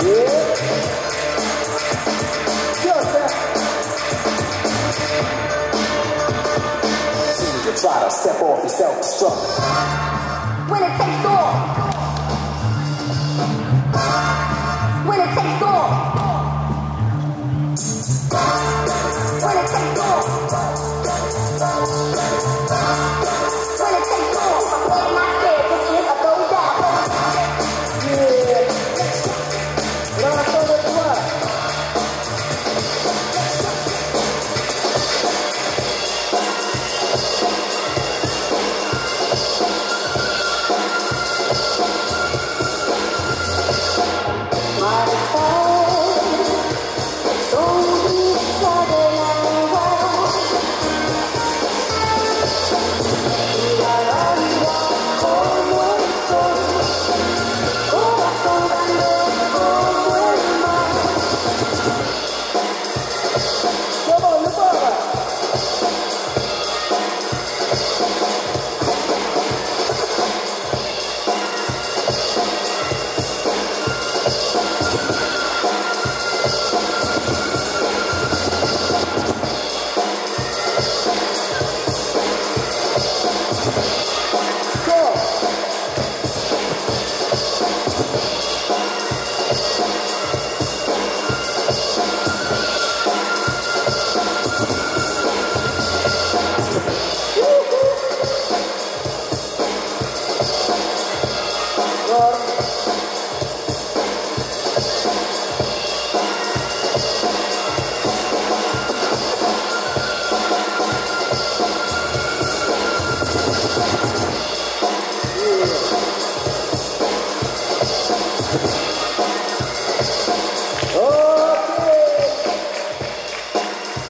Try to step off your self-destruct. When it takes off. When it takes off. When it takes off. When it takes off. I'm letting my scared. This is a go down. Yeah. Now I throw that fly.